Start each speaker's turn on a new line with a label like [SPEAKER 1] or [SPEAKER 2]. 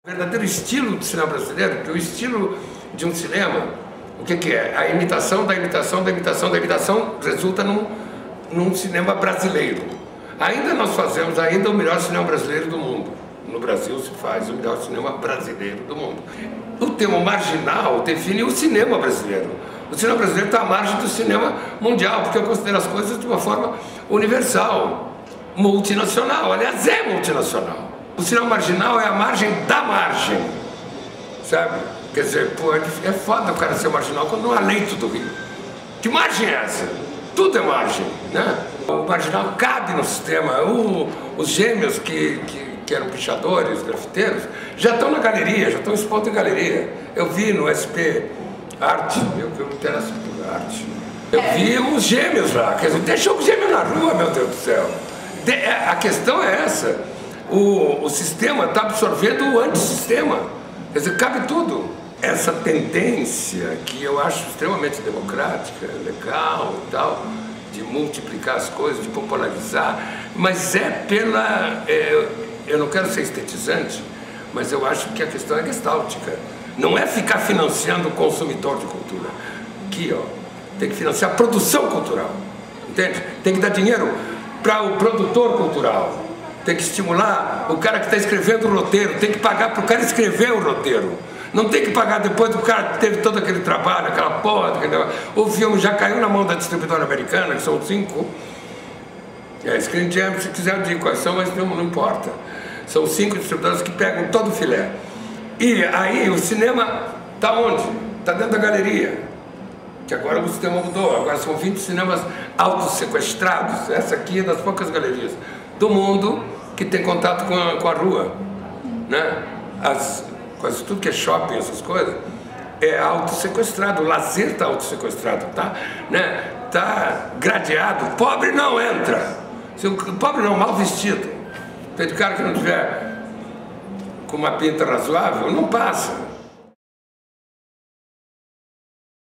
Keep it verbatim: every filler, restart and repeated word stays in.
[SPEAKER 1] O verdadeiro estilo do cinema brasileiro, que o estilo de um cinema, o que, que é? A imitação da imitação da imitação da imitação resulta num, num cinema brasileiro. Ainda nós fazemos ainda o melhor cinema brasileiro do mundo. No Brasil se faz o melhor cinema brasileiro do mundo. O termo marginal define o cinema brasileiro. O cinema brasileiro está à margem do cinema mundial, porque eu considero as coisas de uma forma universal, multinacional. Aliás, é multinacional. O cinema marginal é a margem da margem, sabe? Quer dizer, pô, é foda o cara ser marginal quando não há leito do Rio. Que margem é essa? Tudo é margem, né? O marginal cabe no sistema. O, os gêmeos que, que, que eram pichadores, grafiteiros, já estão na galeria, já estão expostos em galeria. Eu vi no S P Arte, eu, eu me interesso por arte. Eu vi os gêmeos lá, quer dizer, deixou os gêmeos na rua, meu Deus do céu. De, a questão é essa. O, o sistema está absorvendo o antissistema. Quer dizer, cabe tudo. Essa tendência que eu acho extremamente democrática, legal e tal, de multiplicar as coisas, de popularizar, mas é pela... É, eu não quero ser estetizante, mas eu acho que a questão é gestáltica. Não é ficar financiando o consumidor de cultura. Aqui, ó, tem que financiar a produção cultural, entende? Tem que dar dinheiro para o produtor cultural. Tem que estimular o cara que está escrevendo o roteiro, tem que pagar para o cara escrever o roteiro. Não tem que pagar depois que o cara teve todo aquele trabalho, aquela porra, aquele... O filme já caiu na mão da distribuidora americana, que são cinco. É, Screen Gems, se quiser eu digo quais são, mas não, não importa. São cinco distribuidoras que pegam todo o filé. E aí o cinema está onde? Está dentro da galeria. Que agora o sistema mudou, agora são vinte cinemas autossequestrados. Essa aqui é das poucas galerias do mundo que tem contato com a, com a rua, né? As, quase tudo que é shopping, essas coisas, é autossequestrado, o lazer está autossequestrado, tá? Né? Tá gradeado, o pobre não entra, se o pobre não, mal vestido, tem cara que não tiver com uma pinta razoável, não passa.